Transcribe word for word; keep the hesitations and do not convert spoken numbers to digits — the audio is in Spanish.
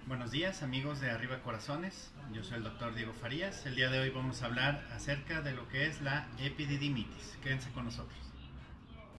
Buenos días amigos de Arriba Corazones, yo soy el doctor Diego Farías. El día de hoy vamos a hablar acerca de lo que es la epididimitis. Quédense con nosotros.